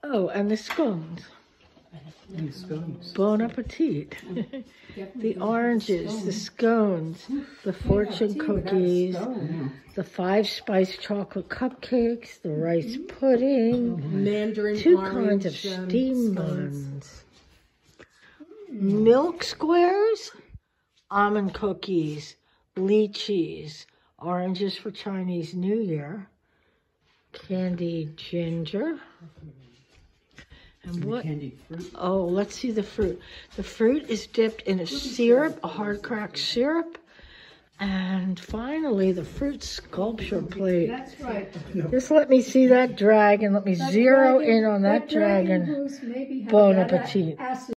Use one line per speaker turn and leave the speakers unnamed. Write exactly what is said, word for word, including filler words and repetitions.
Oh, and the scones.
And scones.
Bon appetit. The oranges, the scones, the fortune cookies, the five spice chocolate cupcakes, the rice pudding,
Mandarin
two
orange,
kinds of
um,
steam
scones.
buns, milk squares, almond cookies, lychees, oranges for Chinese New Year, candied ginger. And what?
Candied fruit.
Oh, let's see the fruit. The fruit is dipped in a syrup, a hard cracked syrup. And finally, the fruit sculpture plate.
That's right.
Just let me see that dragon. Let me
That
zero
dragon-
in on that,
dragon
dragon.
Bruce maybe had
Bon
that
appetit.
acid